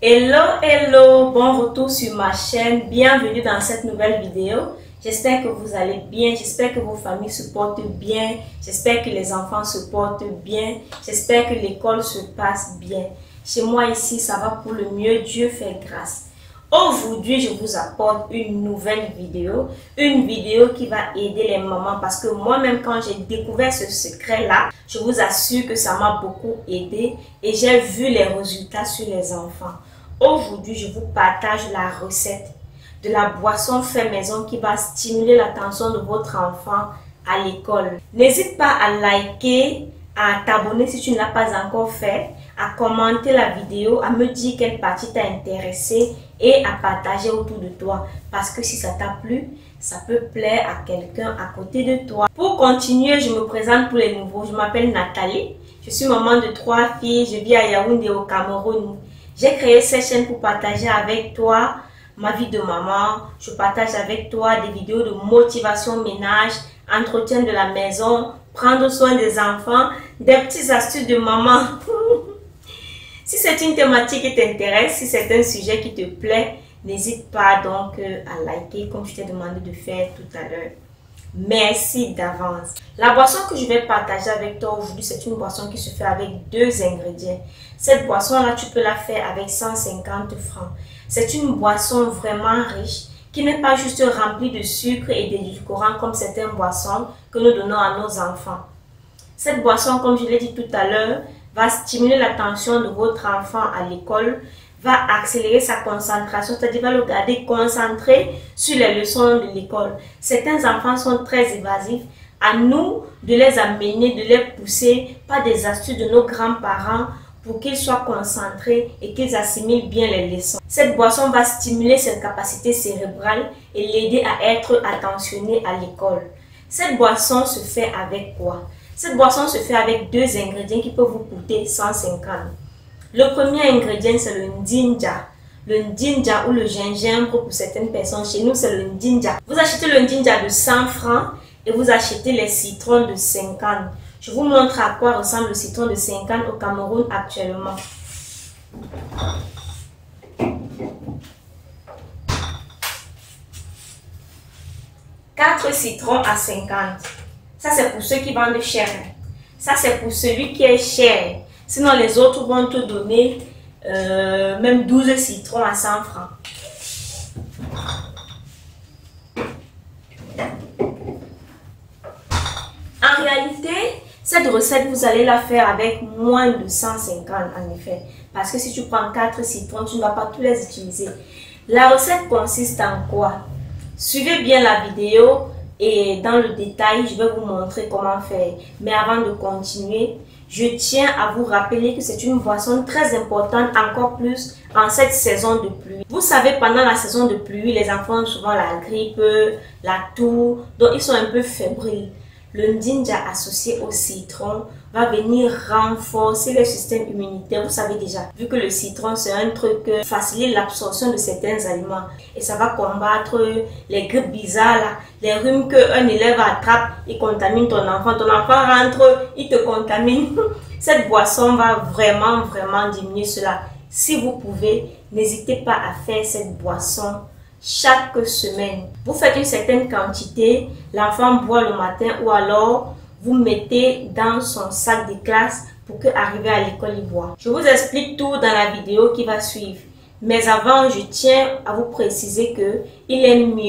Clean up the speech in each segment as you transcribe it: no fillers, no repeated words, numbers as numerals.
Hello, hello, bon retour sur ma chaîne, bienvenue dans cette nouvelle vidéo. J'espère que vous allez bien, j'espère que vos familles se portent bien, j'espère que les enfants se portent bien, j'espère que l'école se passe bien. Chez moi ici, ça va pour le mieux, Dieu fait grâce. Aujourd'hui, je vous apporte une nouvelle vidéo, une vidéo qui va aider les mamans parce que moi-même, quand j'ai découvert ce secret-là, je vous assure que ça m'a beaucoup aidé et j'ai vu les résultats sur les enfants. Aujourd'hui, je vous partage la recette de la boisson fait maison qui va stimuler l'attention de votre enfant à l'école. N'hésite pas à liker, à t'abonner si tu ne l'as pas encore fait, à commenter la vidéo, à me dire quelle partie t'a intéressé et à partager autour de toi. Parce que si ça t'a plu, ça peut plaire à quelqu'un à côté de toi. Pour continuer, je me présente pour les nouveaux. Je m'appelle Nathalie. Je suis maman de 3 filles. Je vis à Yaoundé au Cameroun. J'ai créé cette chaîne pour partager avec toi ma vie de maman. Je partage avec toi des vidéos de motivation ménage, entretien de la maison, prendre soin des enfants, des petites astuces de maman. Si c'est une thématique qui t'intéresse, si c'est un sujet qui te plaît, n'hésite pas donc à liker comme je t'ai demandé de faire tout à l'heure. Merci d'avance. La boisson que je vais partager avec toi aujourd'hui, c'est une boisson qui se fait avec 2 ingrédients. Cette boisson-là, tu peux la faire avec 150 francs. C'est une boisson vraiment riche qui n'est pas juste remplie de sucre et d'édulcorants comme certaines boissons que nous donnons à nos enfants. Cette boisson, comme je l'ai dit tout à l'heure, va stimuler l'attention de votre enfant à l'école, va accélérer sa concentration, c'est-à-dire va le garder concentré sur les leçons de l'école. Certains enfants sont très évasifs. À nous de les amener, de les pousser par des astuces de nos grands-parents pour qu'ils soient concentrés et qu'ils assimilent bien les leçons. Cette boisson va stimuler ses capacités cérébrales et l'aider à être attentionné à l'école. Cette boisson se fait avec quoi? Cette boisson se fait avec 2 ingrédients qui peuvent vous coûter 150. Le premier ingrédient, c'est le ndinja. Le ndinja ou le gingembre pour certaines personnes. Chez nous, c'est le ndinja. Vous achetez le ndinja de 100 francs et vous achetez les citrons de 50. Je vous montre à quoi ressemble le citron de 50 au Cameroun actuellement. Quatre citrons à 50. Ça, c'est pour ceux qui vendent cher. Ça, c'est pour celui qui est cher. Sinon, les autres vont te donner même 12 citrons à 100 francs. En réalité, cette recette, vous allez la faire avec moins de 150 en effet. Parce que si tu prends 4 citrons, tu ne vas pas tous les utiliser. La recette consiste en quoi? Suivez bien la vidéo. Et dans le détail, je vais vous montrer comment faire. Mais avant de continuer, je tiens à vous rappeler que c'est une boisson très importante, encore plus en cette saison de pluie. Vous savez, pendant la saison de pluie, les enfants ont souvent la grippe, la toux, donc ils sont un peu fébriles. Le ndinja associé au citron va venir renforcer le système immunitaire. Vous savez déjà, vu que le citron c'est un truc qui facilite l'absorption de certains aliments. Et ça va combattre les grippes bizarres, là, les rhumes qu'un élève attrape, il contamine ton enfant. Ton enfant rentre, il te contamine. Cette boisson va vraiment diminuer cela. Si vous pouvez, n'hésitez pas à faire cette boisson chaque semaine. Vous faites une certaine quantité, l'enfant boit le matin ou alors vous mettez dans son sac de classe pour qu'arrivé à l'école il boit. Je vous explique tout dans la vidéo qui va suivre. Mais avant, je tiens à vous préciser que il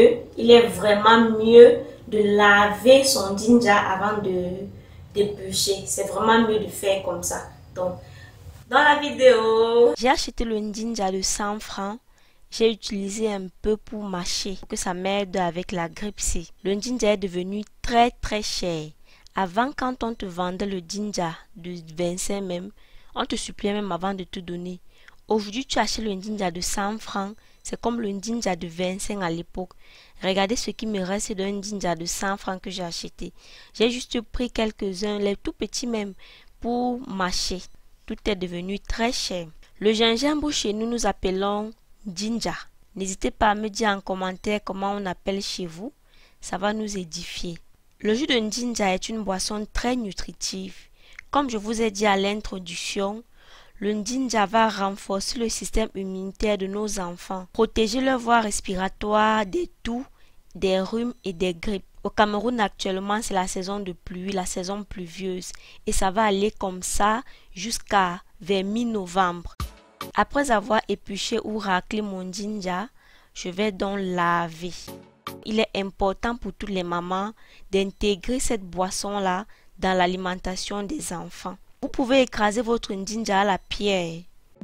est vraiment mieux de laver son ndinja avant de d'éplucher. C'est vraiment mieux de faire comme ça. Donc, dans la vidéo, j'ai acheté le ndinja de 100 francs. J'ai utilisé un peu pour mâcher, pour que ça m'aide avec la grippe ici. Le ndinja est devenu très cher. Avant, quand on te vendait le ndinja de 25 même, on te suppliait même avant de te donner. Aujourd'hui, tu achètes le ndinja de 100 francs. C'est comme le ndinja de 25 à l'époque. Regardez ce qui me reste d'un ndinja de 100 francs que j'ai acheté. J'ai juste pris quelques-uns, les tout petits même, pour mâcher. Tout est devenu très cher. Le gingembre, chez nous, nous appelons ndinja. N'hésitez pas à me dire en commentaire comment on appelle chez vous. Ça va nous édifier. Le jus de ndinja est une boisson très nutritive. Comme je vous ai dit à l'introduction, Le Njinja va renforcer le système immunitaire de nos enfants, protéger leur voie respiratoire des toux, des rhumes et des grippes. Au Cameroun actuellement, c'est la saison de pluie, la saison pluvieuse, et ça va aller comme ça jusqu'à vers mi-novembre. Après avoir épluché ou raclé mon Njinja, je vais donc laver. Il est important pour toutes les mamans d'intégrer cette boisson-là dans l'alimentation des enfants. Vous pouvez écraser votre Njinja à la pierre.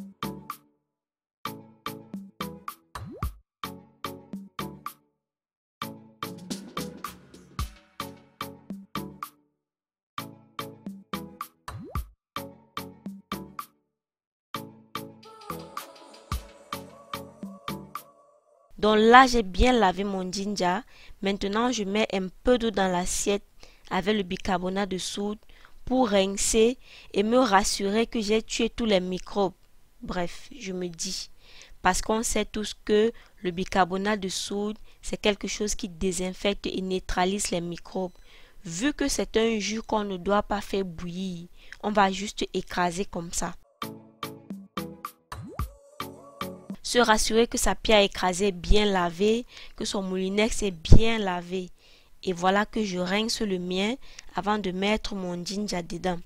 Donc là, j'ai bien lavé mon Njinja. Maintenant, je mets un peu d'eau dans l'assiette avec le bicarbonate de soude pour rincer et me rassurer que j'ai tué tous les microbes. Bref, je me dis, parce qu'on sait tous que le bicarbonate de soude, c'est quelque chose qui désinfecte et neutralise les microbes. Vu que c'est un jus qu'on ne doit pas faire bouillir, on va juste écraser comme ça. Se rassurer que sa pierre écrasée est bien lavée, que son moulinex est bien lavé. Et voilà que je rince le mien avant de mettre mon Njinja dedans.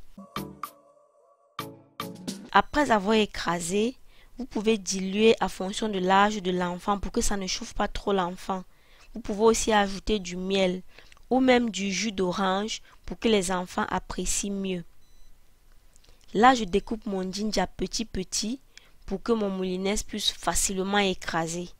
Après avoir écrasé, vous pouvez diluer à fonction de l'âge de l'enfant pour que ça ne chauffe pas trop l'enfant. Vous pouvez aussi ajouter du miel ou même du jus d'orange pour que les enfants apprécient mieux. Là, je découpe mon Njinja petit pour que mon moulinex puisse facilement écraser.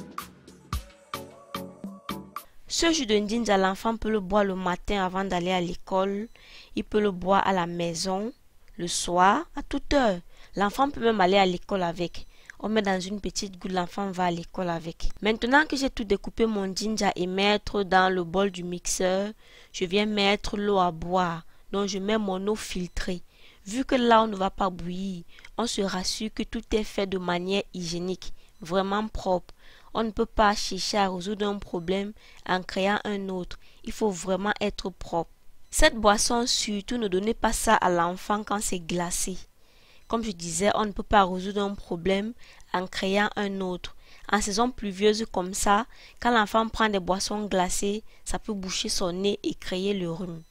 Ce jus de Njinja, l'enfant peut le boire le matin avant d'aller à l'école. Il peut le boire à la maison, le soir, à toute heure. L'enfant peut même aller à l'école avec. On met dans une petite goutte, l'enfant va à l'école avec. Maintenant que j'ai tout découpé mon Njinja et mettre dans le bol du mixeur, je viens mettre l'eau à boire. Donc je mets mon eau filtrée. Vu que là on ne va pas bouillir, on se rassure que tout est fait de manière hygiénique, vraiment propre. On ne peut pas chercher à résoudre un problème en créant un autre. Il faut vraiment être propre. Cette boisson, surtout, ne donnez pas ça à l'enfant quand c'est glacé. Comme je disais, on ne peut pas résoudre un problème en créant un autre. En saison pluvieuse comme ça, quand l'enfant prend des boissons glacées, ça peut boucher son nez et créer le rhume.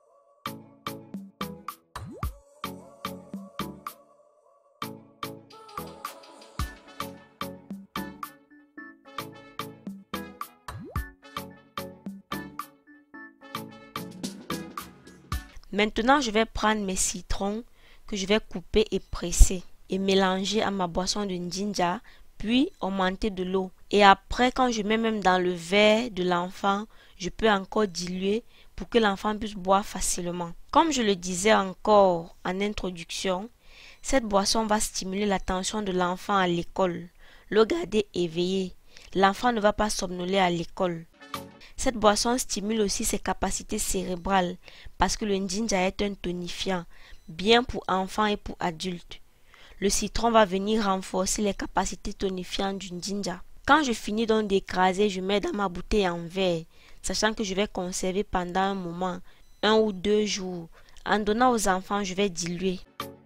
Maintenant, je vais prendre mes citrons que je vais couper et presser et mélanger à ma boisson de Njinja, puis augmenter de l'eau. Et après, quand je mets même dans le verre de l'enfant, je peux encore diluer pour que l'enfant puisse boire facilement. Comme je le disais encore en introduction, cette boisson va stimuler l'attention de l'enfant à l'école, le garder éveillé. L'enfant ne va pas somnoler à l'école. Cette boisson stimule aussi ses capacités cérébrales parce que le Njinja est un tonifiant, bien pour enfants et pour adultes. Le citron va venir renforcer les capacités tonifiantes du Njinja. Quand je finis donc d'écraser, je mets dans ma bouteille en verre, sachant que je vais conserver pendant un moment, 1 ou 2 jours. En donnant aux enfants, je vais diluer.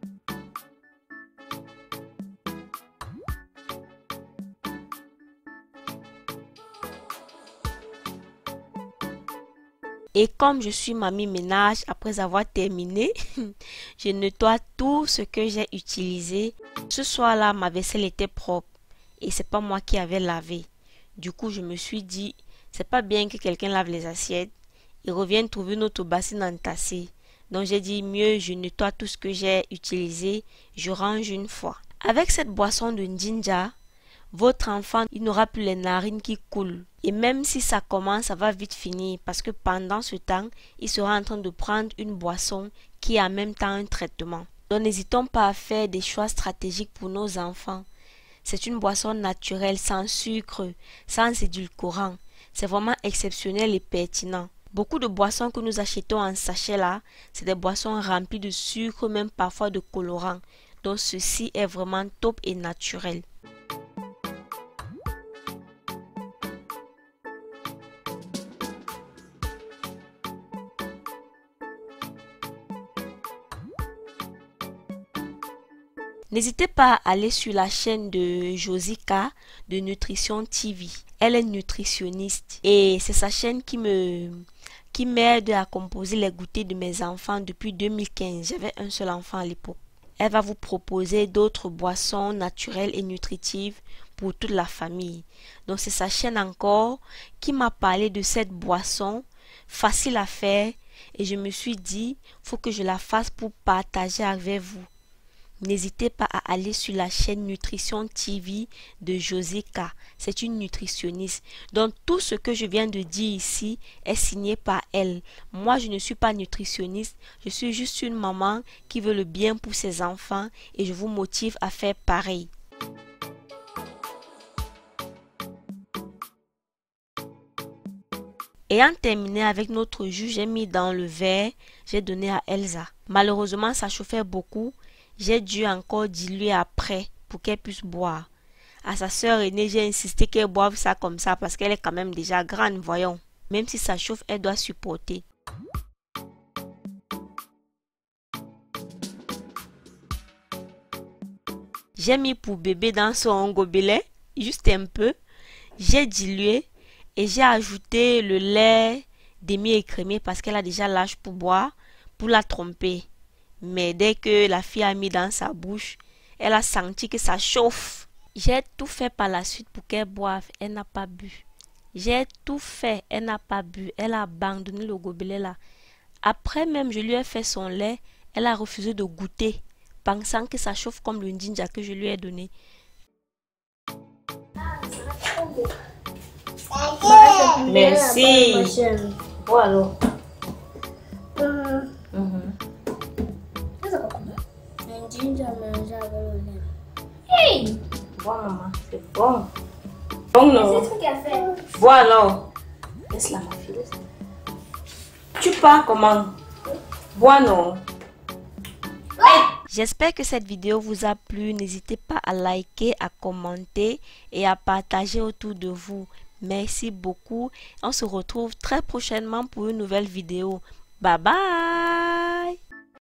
Et comme je suis mamie ménage, après avoir terminé, je nettoie tout ce que j'ai utilisé. Ce soir-là, ma vaisselle était propre et c'est pas moi qui avais lavé. Du coup, je me suis dit, c'est pas bien que quelqu'un lave les assiettes et revienne trouver notre bassine entassée. Donc j'ai dit, mieux je nettoie tout ce que j'ai utilisé, je range une fois. Avec cette boisson de Njinja, votre enfant, il n'aura plus les narines qui coulent. Et même si ça commence, ça va vite finir parce que pendant ce temps, il sera en train de prendre une boisson qui est en même temps un traitement. Donc n'hésitons pas à faire des choix stratégiques pour nos enfants. C'est une boisson naturelle, sans sucre, sans édulcorant. C'est vraiment exceptionnel et pertinent. Beaucoup de boissons que nous achetons en sachet là, c'est des boissons remplies de sucre, même parfois de colorants. Donc ceci est vraiment top et naturel. N'hésitez pas à aller sur la chaîne de Josica de Nutrition TV. Elle est nutritionniste et c'est sa chaîne qui m'aide à composer les goûters de mes enfants depuis 2015. J'avais un seul enfant à l'époque. Elle va vous proposer d'autres boissons naturelles et nutritives pour toute la famille. Donc c'est sa chaîne encore qui m'a parlé de cette boisson facile à faire et je me suis dit, faut que je la fasse pour partager avec vous. N'hésitez pas à aller sur la chaîne Nutrition TV de Josica. C'est une nutritionniste. Donc tout ce que je viens de dire ici est signé par elle. Moi, je ne suis pas nutritionniste. Je suis juste une maman qui veut le bien pour ses enfants et je vous motive à faire pareil. Ayant terminé avec notre jus, j'ai mis dans le verre, j'ai donné à Elsa. Malheureusement, ça chauffait beaucoup. J'ai dû encore diluer après pour qu'elle puisse boire. À sa sœur aînée, j'ai insisté qu'elle boive ça comme ça parce qu'elle est quand même déjà grande, voyons. Même si ça chauffe, elle doit supporter. J'ai mis pour bébé dans son gobelet, juste un peu. J'ai dilué et j'ai ajouté le lait demi-écrémé parce qu'elle a déjà l'âge pour boire, pour la tromper. Mais dès que la fille a mis dans sa bouche, elle a senti que ça chauffe. J'ai tout fait par la suite pour qu'elle boive. Elle n'a pas bu. J'ai tout fait. Elle n'a pas bu. Elle a abandonné le gobelet là. Après même, je lui ai fait son lait. Elle a refusé de goûter, pensant que ça chauffe comme le ginger que je lui ai donné. Merci. Bon alors. Hey! Bon maman, c'est bon. Bon non. Bon alors. Laisse-la ma fille. Tu pars comment? Bon non. J'espère que cette vidéo vous a plu. N'hésitez pas à liker, à commenter et à partager autour de vous. Merci beaucoup. On se retrouve très prochainement pour une nouvelle vidéo. Bye bye.